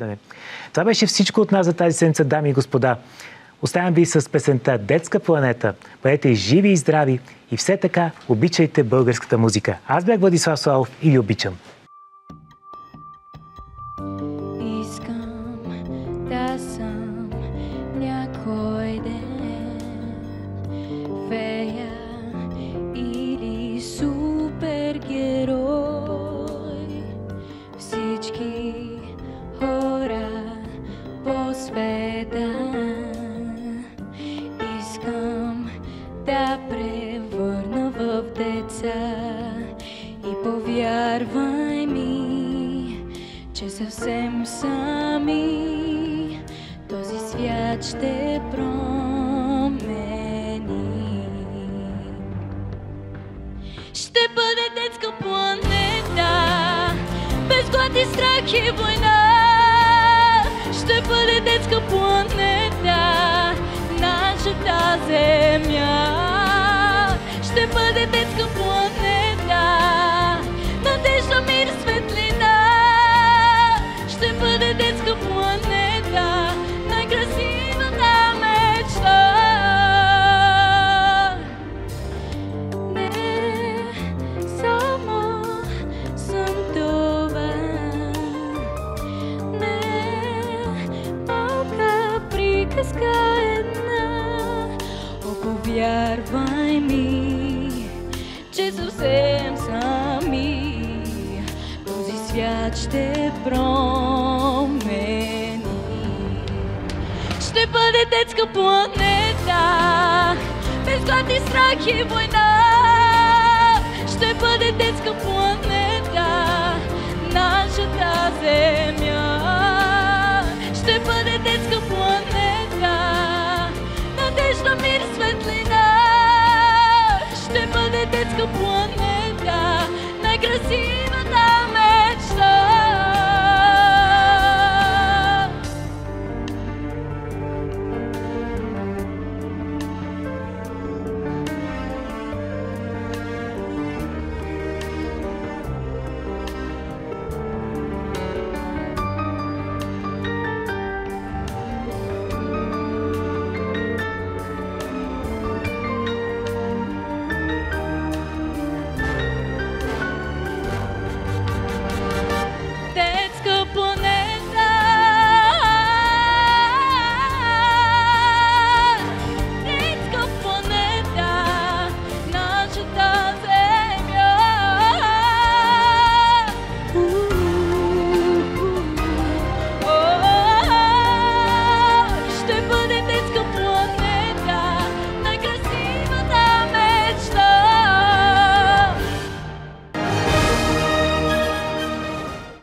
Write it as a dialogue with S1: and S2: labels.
S1: виждане. Това беше всичко от нас за тази седмица, дами и господа. Оставям ви с песента "Детска планета". Бъдете живи и здрави и все така обичайте българската музика. Аз бях Владислав Славов и ви обичам.
S2: Искам да съм някой ден фея или супергерой. Всички хора по света искам да превърна в деца. И повярвай ми, че съвсем сами този свят ще промени. Ще бъде детска планета, без глад и страх и война. Ще бъде детска планета, нашата земя. Ще бъде детска планета, надежда, мир, светлина. Ще бъде детска планета, най-красивата мечта. Не само съм това, не малка приказка една. О, повярвай ми, че съвсем сами този свят ще промени. Ще бъде детска планета, без глад и страх и война. Ще бъде детска планета, нашата земя.